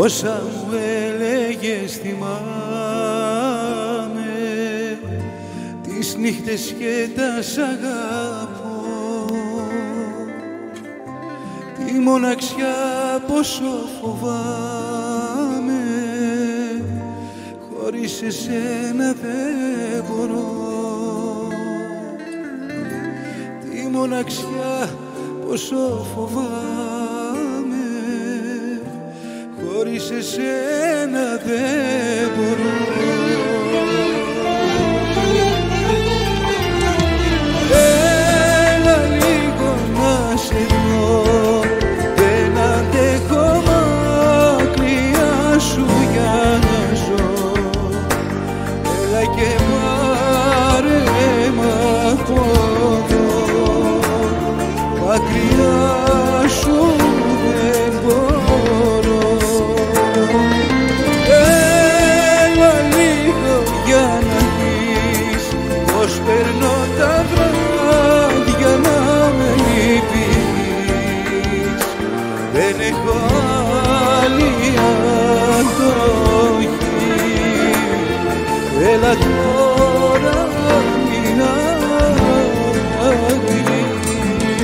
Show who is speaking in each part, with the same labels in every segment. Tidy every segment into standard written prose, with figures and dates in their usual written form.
Speaker 1: Όσα μου έλεγες θυμάμαι, τις νύχτες και τα σ' αγαπώ. Τη μοναξιά πόσο φοβάμαι, χωρίς εσένα δεν μπορώ. Τη μοναξιά πόσο φοβάμαι, χωρίς εσένα δεν μπορώ. Έλα λίγο να σε δω, δεν αντέχω μακριά σου για να ζω. Έλα και πάρε μ' από εδώ, μακριά σου δεν μπορώ. Έλα λίγο για να δεις πως περνώ τα βράδια να με λυπείς. Δεν έχω άλλη αντοχή. Έλα τώρα μην αργείς.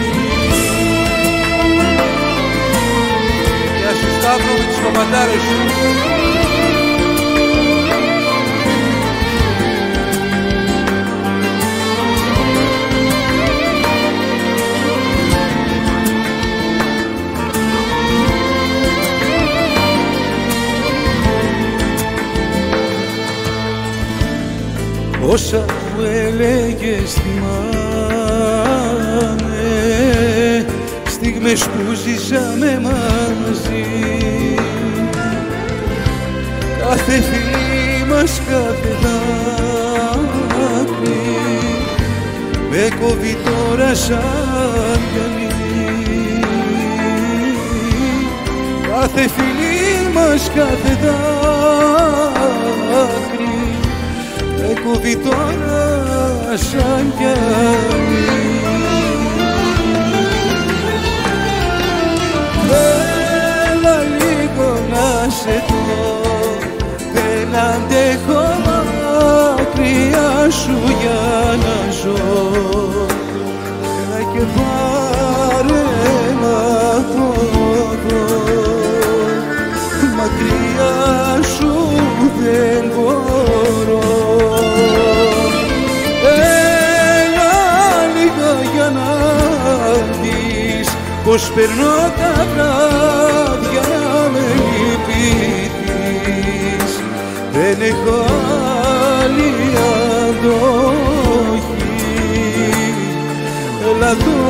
Speaker 1: Γεια σου Σταύρο με τις κομματάρες σου. Όσα μου έλεγες θυμάμαι, στιγμές που ζήσαμε μαζί. Κάθε φιλί μας, κάθε δάκρυ με κόβει τώρα σαν γυαλί. Κάθε φιλί μας, κάθε δάκρυ με κόβει τώρα σαν γυαλί. Έλα λίγο να σε δω, δεν αντέχω μακριά σου για να ζω. Έλα και πάρε μ' από εδώ, μακριά σου δεν μπορώ. Έλα λίγο για να δεις πως περνώ τα βράδια να με λυπηθείς. Δεν έχω άλλη αντοχή. Έλα